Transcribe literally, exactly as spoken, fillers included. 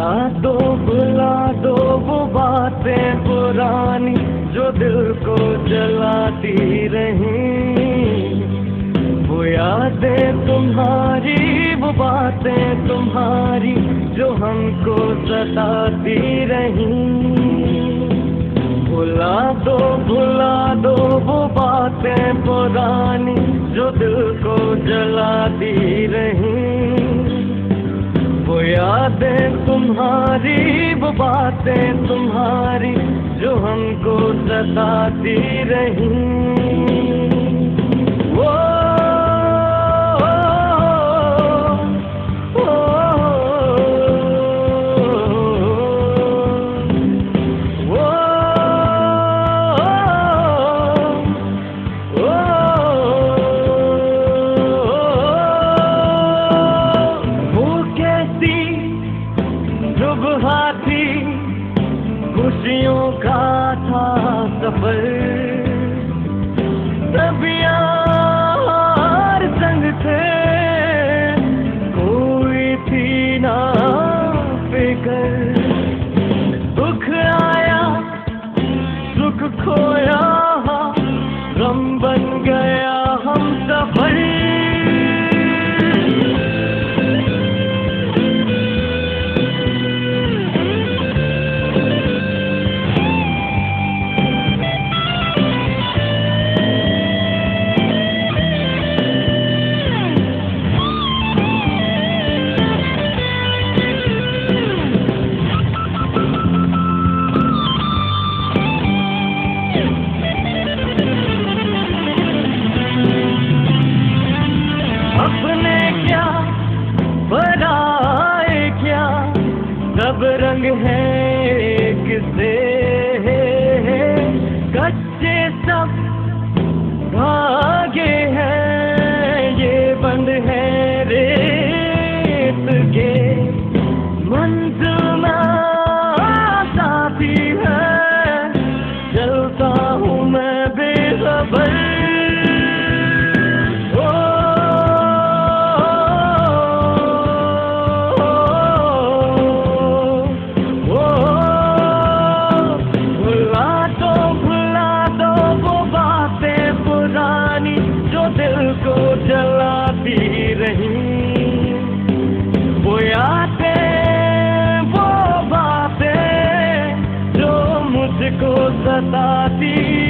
भुला दो भुला दो वो बातें पुरानी जो दिल को जलाती रहीं। वो यादें तुम्हारी वो बातें तुम्हारी जो हमको सताती रहीं। भुला दो भुला दो वो बातें पुरानी जो दिल को जलाती रहीं। वो यादें तुम्हारी वो बातें तुम्हारी जो हमको सताती रहीं। वो खुशियों का था सफर, सब यार संग थे, कोई थी ना फिक्र। दुख आया सुख खोया गम बन गया हम सफर। अपने क्या पराए क्या सब रंग है किसे, कच्चे सब धागे हैं ये बंद है रेत के। मंजिल ना साथी है चलता हूँ मैं बेखबर। दिल को जलाती रहीं। वो यादें वो बातें जो मुझको सताती